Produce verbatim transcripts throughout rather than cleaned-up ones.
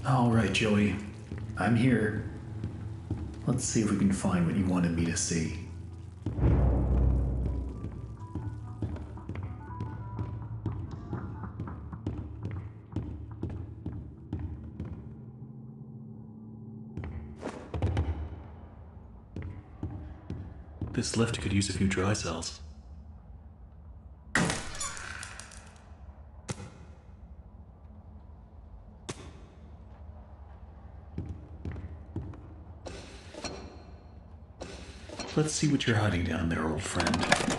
All right, Joey. I'm here. Let's see if we can find what you wanted me to see. This lift could use a few dry cells. Let's see what you're hiding down there, old friend.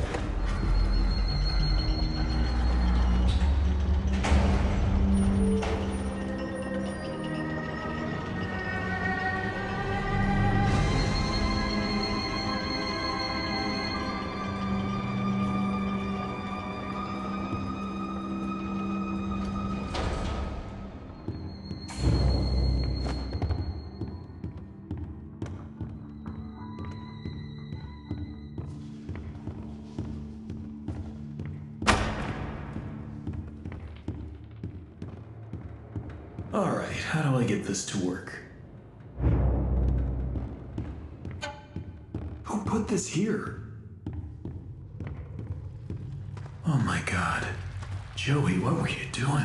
Alright, how do I get this to work? Who put this here? Oh my god. Joey, what were you doing?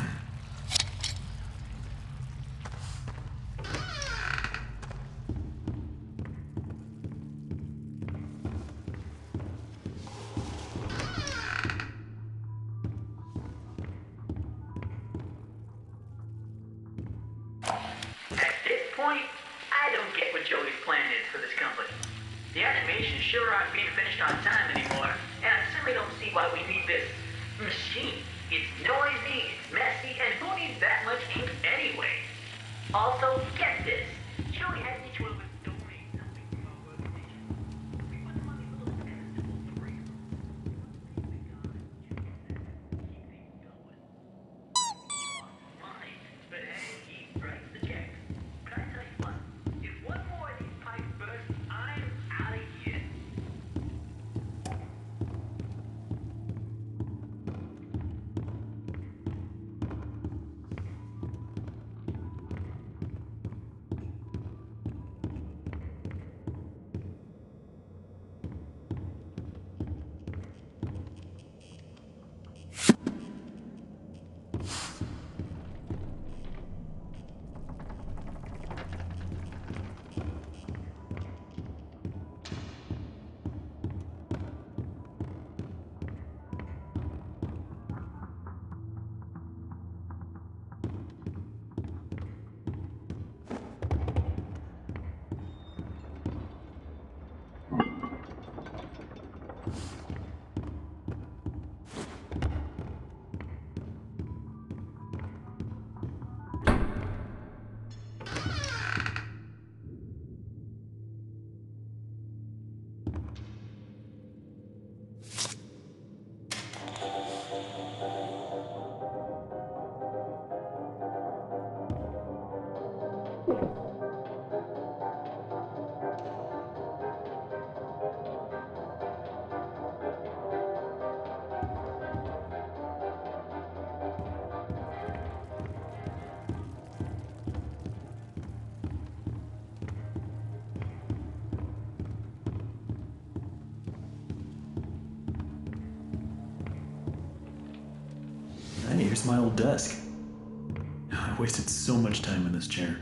I don't get what Joey's plan is for this company. The animations sure aren't being finished on time anymore, and I simply don't see why we need this machine. It's noisy, it's messy, and who needs that much ink anyway? Also, get this. Joey has each one of us donate something from our organization. We put them on these little pedestals to raise them. Keep things going. Mine, but hey, he writes the checks. But I tell you what, if one more of these pipes burst, I'm out of here. And here's my old desk. I wasted so much time in this chair.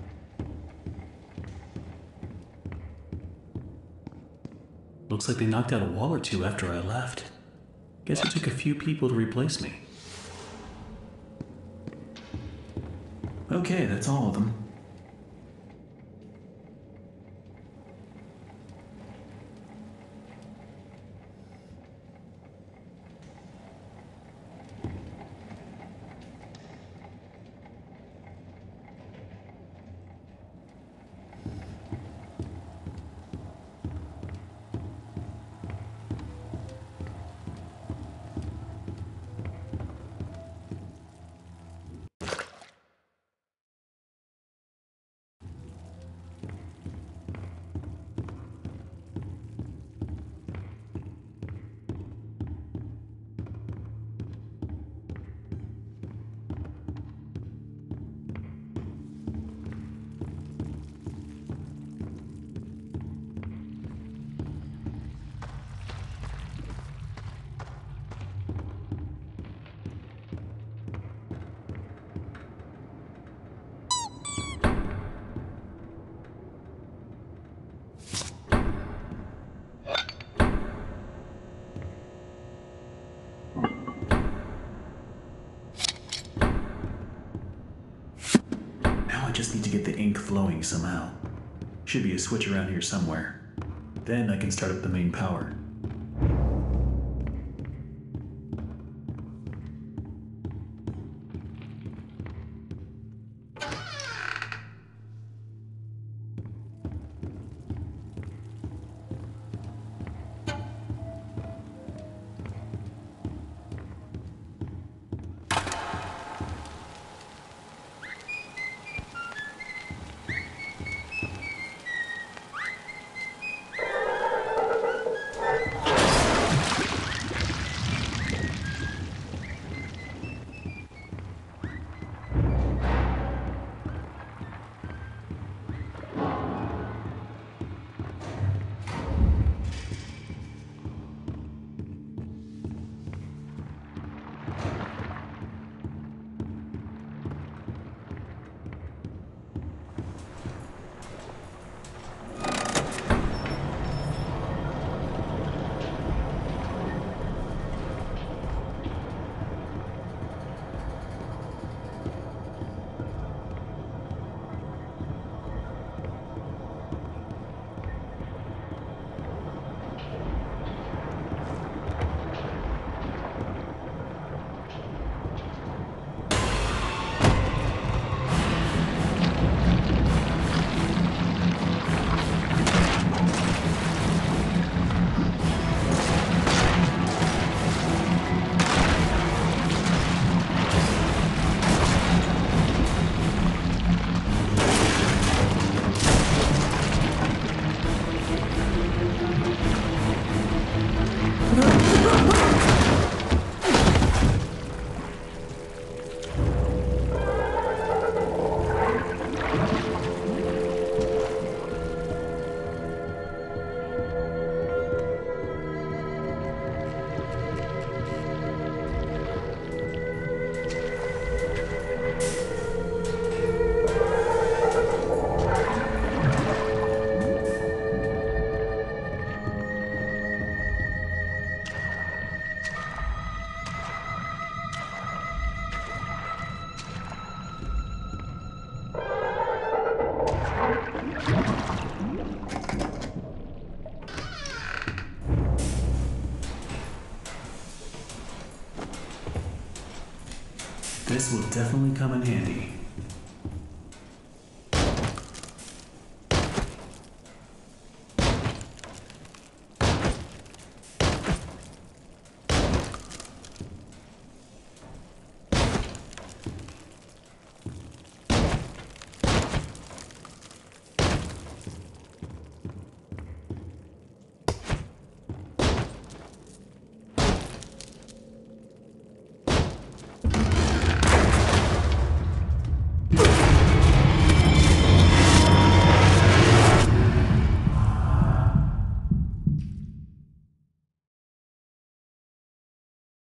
Looks like they knocked out a wall or two after I left. Guess it took a few people to replace me. Okay, that's all of them. get the ink flowing somehow. Should be a switch around here somewhere. Then I can start up the main power. This will definitely come in handy.